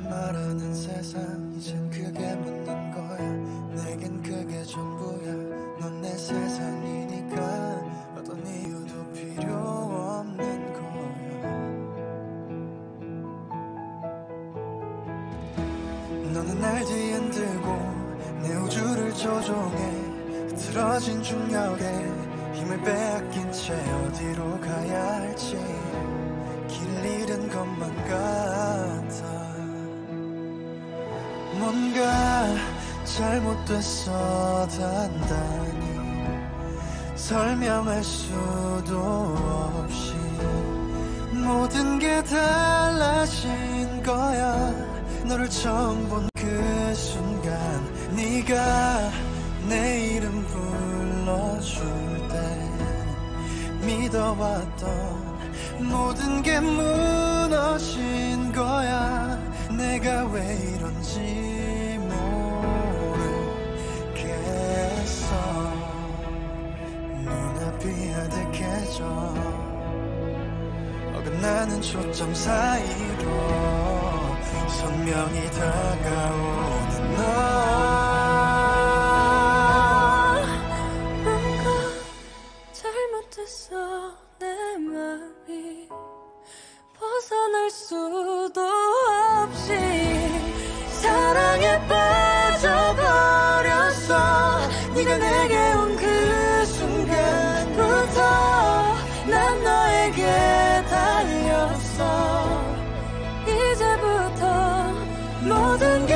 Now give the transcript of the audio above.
말하는 세상 이젠 그게 묻는 거야. 내겐 그게 전부야. 넌 내 세상이니까 어떤 이유도 필요 없는 거야. 너는 날 뒤흔들고 내 우주를 조종해. 흐트러진 중력에 힘을 빼앗긴 채 어디로 가야 할지 길을 잃은 것만 같아. 뭔가 잘못됐어 단단히 설명할 수도 없이 모든 게 달라진 거야. 너를 처음 본 그 순간 네가 내 이름 불러줄 때 믿어왔던 모든 게 무너진 거야. 내가 왜 이런지 모르겠어. 눈앞이 아득해져 어긋나는 초점 사이로 선명히 다가오는 너. 뭔가 잘못했어. 내 맘이 벗어날 수도 없이 사랑에 빠져버렸어. 네가 내게 온 그 순간부터 난 너에게 달렸어. 이제부터 모든 게